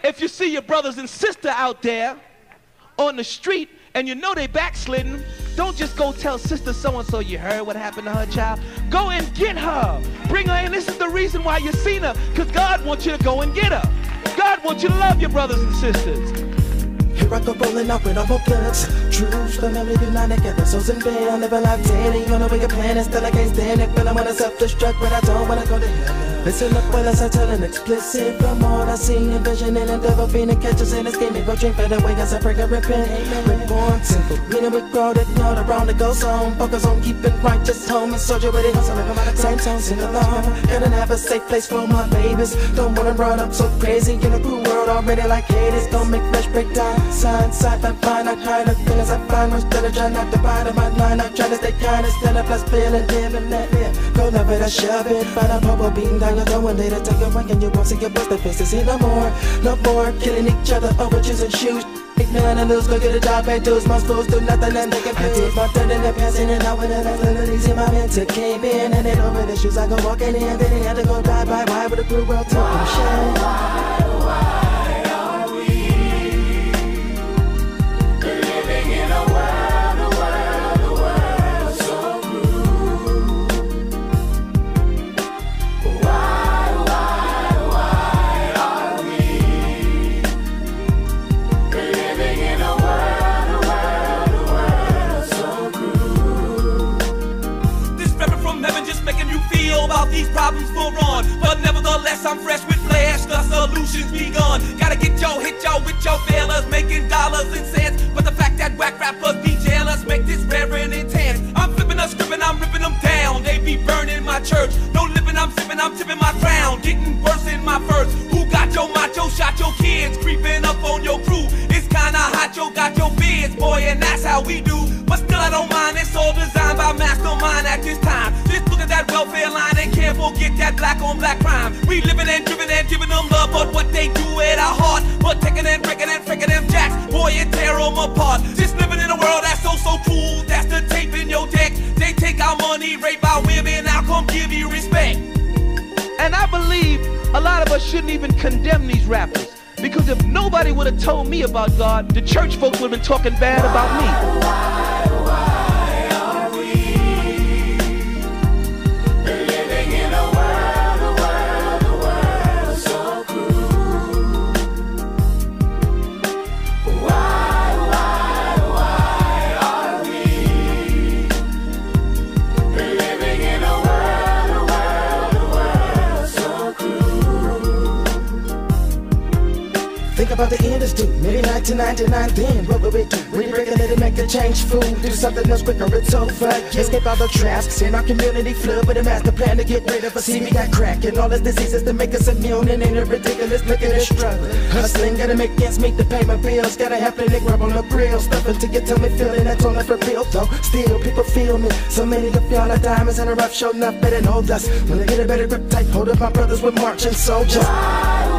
If you see your brothers and sister out there on the street and you know they backslidden, don't just go tell sister so-and-so you heard what happened to her child. Go and get her. Bring her in. This is the reason why you seen her, because God wants you to go and get her. God wants you to love your brothers and sisters. Here I go rolling up with all my bloods. True, the memory do not together. Souls in bed, I never like dating. You know where you're planning, still I can't stand it. Feeling when I self-destruct, but I don't wanna go to hell. Listen up while I start telling explicit. From all I see in vision and the devil feeling catches in this game. Go drink for the way as I break a ripping. Reborn simple, meaning we grow that know the round that goes on. Focus on keeping righteous home and soldier with it. Same song, sing along. Gotta have a safe place for my babies. Don't wanna run up so crazy in a cruel world already like haters. Don't make flesh break down. Side, I find I hide the feelings I find. Instead of trying not to buy my line, I try to stay kind instead of plus feeling, living that yeah. Go love it, I shove it. Find a popo beating down your door and later take a rank and you won't see your bust the faces here no more. Killing each other over choosing shoes. None of lose, go get a job and do my schools, do nothing and they can I did my third in the past and then I went and I let it easy. My mentor came in and it over the shoes. I go walking in, then he had to go bye with the crew world talking shit. About these problems for on, but nevertheless I'm fresh with flash, the solutions be gone. Gotta get hit y'all with your failures, making dollars and cents. But the fact that whack rappers be jealous make this rare and intense. I'm flipping a script and I'm ripping them down. They be burning my church. No living, I'm sipping, I'm tipping my crown. Getting worse in my verse. Who got your macho, shot your kids, creeping up on your crew. It's kinda hot, yo, got your bids, boy, and that's how we do. But still I don't mind, it's all designed by mastermind at this time. Just look at that welfare line and can't forget that black on black crime. We living and driven and giving them love, but what they do at our heart. But taking and breaking and freaking them jacks, boy, it tear them apart. Just living in a world that's so cruel, that's the tape in your deck. They take our money, rape our women, now come give you respect. And I believe a lot of us shouldn't even condemn these rappers. Because if nobody would have told me about God, the church folks would have been talking bad about me. Why are we living in a world so cruel? Why are we living in a world so cruel? Think about the industry, maybe 1999 then, what would we do? We breaking it and make a change, fool. Do something else quicker, it's over. Escape all the traps, in our community flood with a master plan to get rid of us. See, we got crack and all the diseases to make us immune, and ain't it ridiculous? Look at this struggle. Hustling, gotta make ends meet the payment bills. Gotta have plenty grub on the grill. Stuffing to get tummy feeling, that's only for real though. Still, people feel me. So many of y'all are diamonds in a rough show, not better than hold us. When I get a better grip tight, hold up my brothers with marching soldiers.